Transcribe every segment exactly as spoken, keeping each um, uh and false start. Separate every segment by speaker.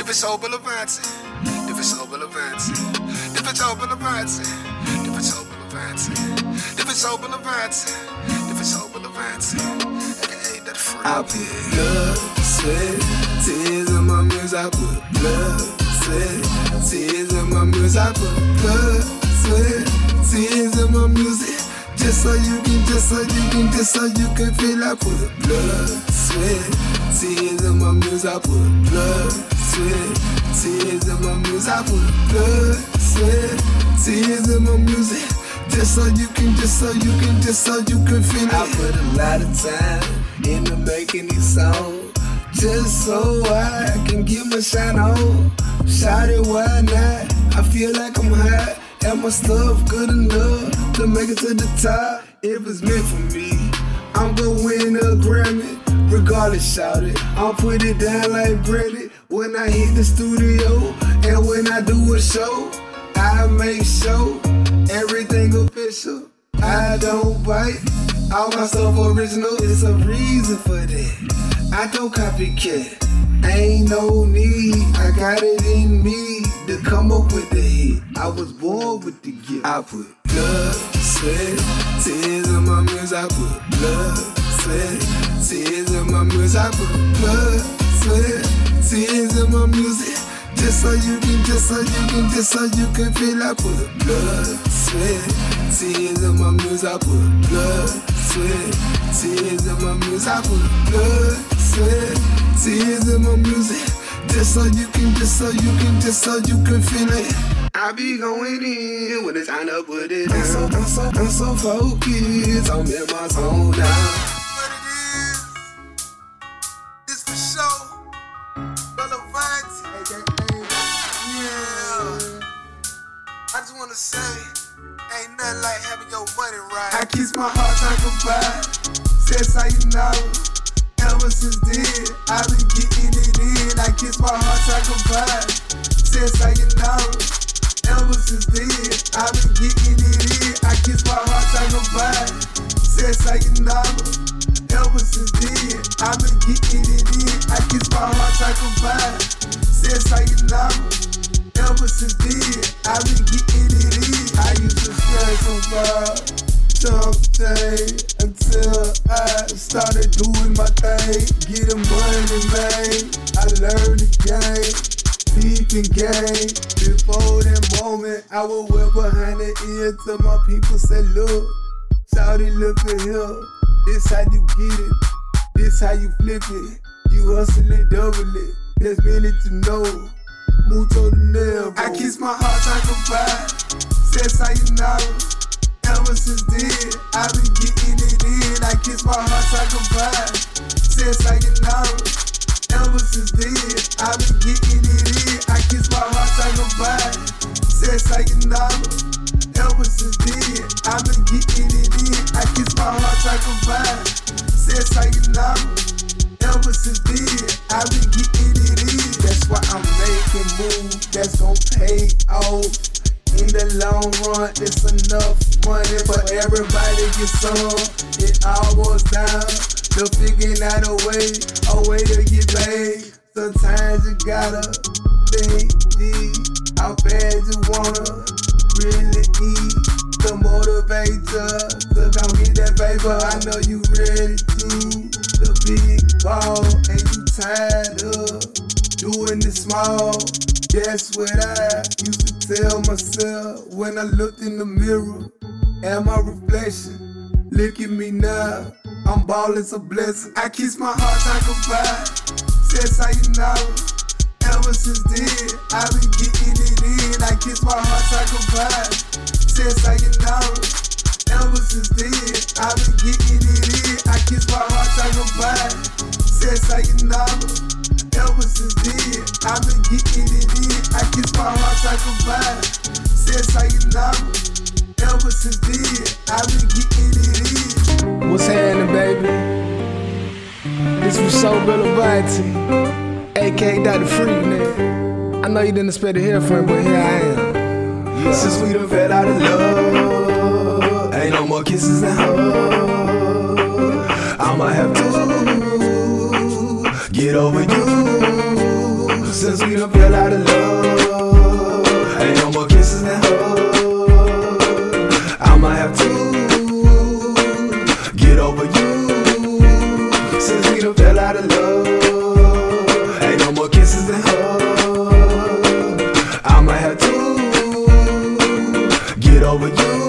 Speaker 1: Defensor Belavanti, Defensor Belavanti, Defensor Belavanti, Defensor Belavanti, Defensor Belavanti, Defensor Belavanti, aka that free.
Speaker 2: I put blood, sweat, tears in my music. I put blood, sweat, tears in my music. I put blood, sweat, tears in my music. Just so you can, just so you can, just so you can feel. I put blood, sweat, tears in my music. I put blood, sweat, tears in my music. I put blood, sweat, tears in my music. Just so you can, just so you can, just so you can feel it. I put a lot of time into making these songs, just so I can get my shine on. Shout it, why not? I feel like I'm high, and my stuff good enough to make it to the top. If it's meant for me, I'm gonna win a Grammy. Regardless, shout it, I'll put it down like Brady. When I hit the studio, and when I do a show, I make sure everything official. I don't bite, all my stuff original. It's a reason for that. I don't copycat, ain't no need. I got it in me to come up with the hit. I was born with the gift. I put blood, sweat, tears in my music. I put blood, sweat, tears in my music. I put blood, sweat, tears in my music. Just so you can, just so you can, just so you can feel. I put blood, sweat, tears in my music. I put blood, sweat, tears in my music. I put blood, sweat, tears in my music. Just so you can, just so you can, just so you can feel it. I be going in when it's time to put it down. I'm so, I'm so, I'm so focused. I'm in my zone now.
Speaker 1: What it is, it's for show. Belavanti. Yeah. I just wanna say, ain't nothing like having your money right.
Speaker 2: I kiss my heart like a pie. Says how you know. Ever since then, I've been getting it in. I kiss my heart like a pie. Says how you know. Ever since then, I've been getting it in. I kiss my heart like a pie. Says how you know. Ever since then, I've been getting it in. I kiss my heart like a pie. Says how you know. Ever since then, I've been getting it in. I used to stress about something until I started doing my thing. Getting money, man. I learned the game, peeping game. Before that moment, I would wear behind the ear till my people say, look, shawty, look at here. This how you get it. This how you flip it. You hustle it, double it. There's many to know. Mucho to never. I kiss my heart like a pie. Says how you know. Ever since then, I've been getting it in. I kiss my heart like a pie. Says how you know. Ever since then, I've been getting it in. I kiss my heart like a pie. Says how you know. Ever since then, I've been getting it in. I kiss my heart like a pie. Says how you know. Ever since then, I've been getting it in. That's why I'm making moves that's gon' pay off. In the long run, it's enough money for everybody to get some. It all boils down to figuring out a way, a way to get paid. Sometimes you gotta think deep, how bad you wanna really eat to motivate you to come get that paper. I know you ready to the big ball, and you tired of doing it small. That's what I used to tell myself when I looked in the mirror at my reflection. Look at me now, I'm ballin', it's a blessing. I kiss my heart like a pie. Says how you know. Ever since then, I've been getting it in. I kiss my heart like a pie. Says how you know. Ever since then, I've been getting it in. I kiss my heart like a pie. Says how you know. Ever since then, I've been getting it in. I kiss my heart like a pie. Says how you know. Ever since then, I've been getting it in. What's happening, baby? This was so Belavanti, aka Doctor Free, nigga. I know you didn't expect to hear from me, but here I am. Yeah. Since we done fell out of love, ain't no more kisses and hugs. I'ma have to get over you. since we done fell out of love. Ain't no more kisses and hugs. I might have to get over you, since we done fell out of love. Ain't no more kisses and hugs. I might have to get over you.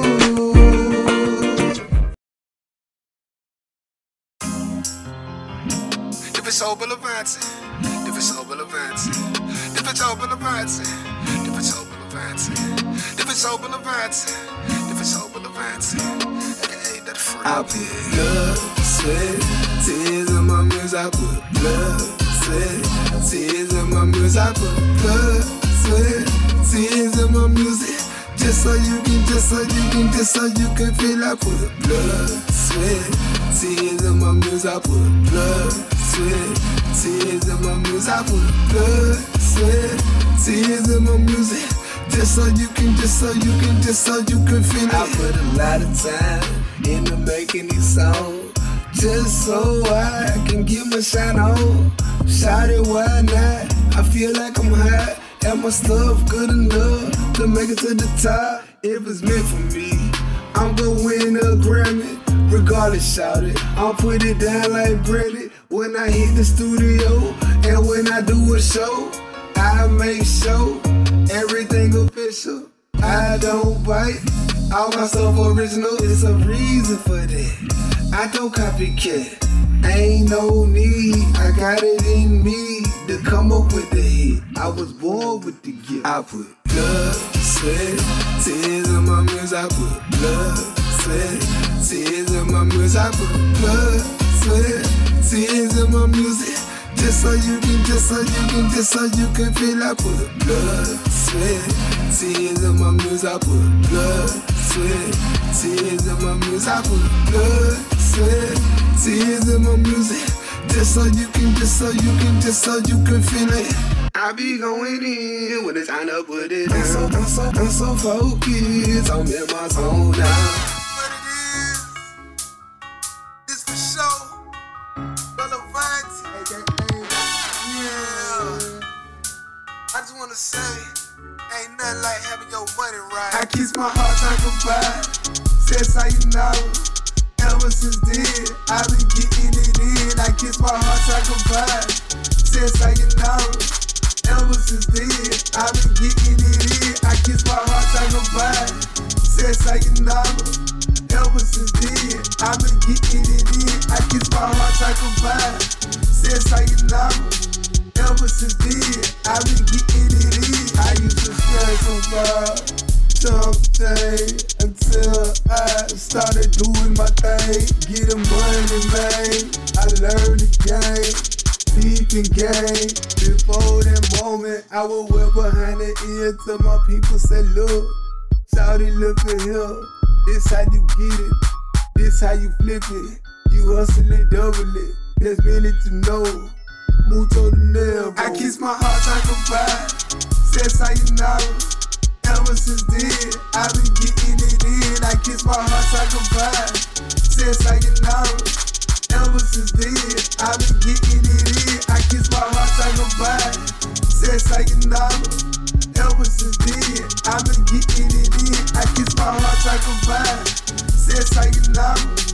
Speaker 1: If it's over Levanti, if it's over Levanti, if it's over Levanti, if it's over Levanti, if it's over Levanti, if it's over Levanti, aka that free.
Speaker 2: I put blood, sweat, tears in my music. I put blood, sweat, tears in my music. I put blood, sweat, tears in my music. Just so you can, just so you can, just so you can feel. I put blood, sweat, tears in my music. I put blood, sweat, tears in my music. I put blood, sweat, tears in my music. Just so you can, just so you can, just so you can feel it. I put a lot of time into making these songs, just so I can get my shine on. Shout it, why not? I feel like I'm high, and my stuff good enough to make it to the top. If it's meant for me, I'm gonna win a Grammy. Regardless, shout it, I'll put it down like Brady. When I hit the studio and when I do a show, I make sure everything official. I don't bite, all my stuff original. It's a reason for that. I don't copycat, ain't no need. I got it in me to come up with the hit. I was born with the gift. I put blood, sweat, tears in my music. I put blood, sweat, tears in my music. I put blood, sweat, tears in my music. Just so you can, just so you can, just so you can feel. I put blood, sweat, tears in my music. I put blood, sweat, tears in my music. I put blood, sweat, tears in my music. Just so you can, just so you can, just so you can feel it. I be going in when it's time to put it down. I'm so, I'm so, I'm so focused. I'm in my zone now.
Speaker 1: What it is, it's for sure. Levanti, yeah. I just wanna say, ain't nothing like having your money right.
Speaker 2: I kiss my heart like a goodbye. Says I you know. Ever since then, I've been getting it in. I kiss my heart like a goodbye. Says I you know. Ever since then, I've been getting it in. I kiss my heart like a goodbye. Says I you know. Ever since then, I've been getting it in. I kiss my heart like a goodbye. Says I you know. Ever since then, I've been getting it in. I used to stress about something until I started doing my thing, getting money, man. I learned the game, peeping game. Before that moment, I would wear behind the ear till my people say, look, shawty, look at here. This how you get it, this how you flip it. You hustle it, double it. There's many to know. Mucho to nail. I kiss my heart like a goodbye. Says how you know. Ever since then, I've been getting it in. I kiss my heart like a goodbye. Says how you know. Ever since then, I've been getting it in. I kiss my heart like a goodbye. Says how you know. Ever since then, I've been getting it in. I kiss my heart like a goodbye. Says how you know.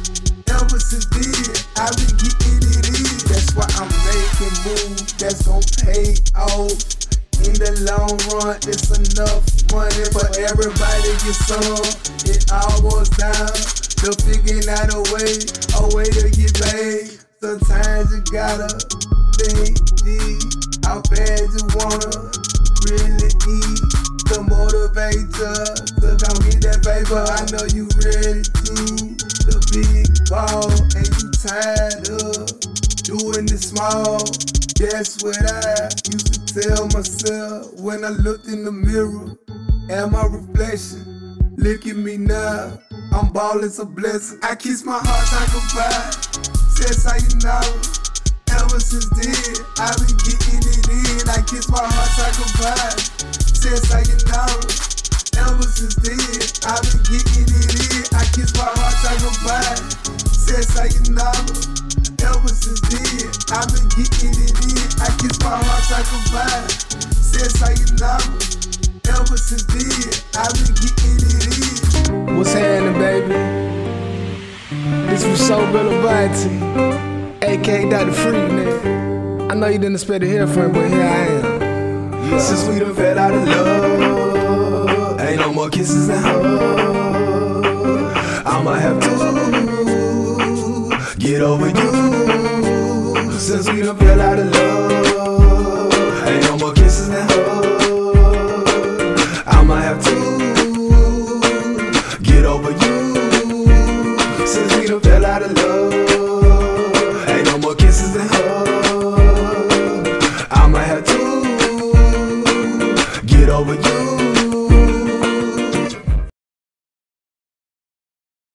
Speaker 2: Ever since then, I've been getting it in. That's why I'm making moves that's gon' pay off. In the long run, it's enough money for everybody to get some. It all boils down to figuring out a way, a way to get paid. Sometimes you gotta think deep, how bad you wanna really eat to motivate you to come get that paper. I know you ready to the big ball, and you tired of doing it small. That's what I used to tell myself when I looked in the mirror at my reflection. Look at me now, I'm ballin', it's a blessing. I kiss my heart like a goodbye. Says how you know. Ever since then, I've been getting it in. I kiss my heart like a goodbye. Says how you know. Ever since then, I've been getting it in. I kiss my heart like a goodbye. Says how you know. Ever since then, I've been getting it in. I kiss my heart I combine. Since I you know, ever since then, I've been getting it in.
Speaker 3: What's happening, baby? This was So Belavanti, aka Doctor Freak, nigga. I know you didn't expect to hear from him, but here I am. Yeah.
Speaker 2: Since we done fell out of love, ain't no more kisses and hugs. I'ma have to get over you. Since we done fell out of love, ain't no more kisses and hugs. I'ma have to get over you. Since we done fell out of love, ain't no more kisses and hugs. I'ma have to get over you.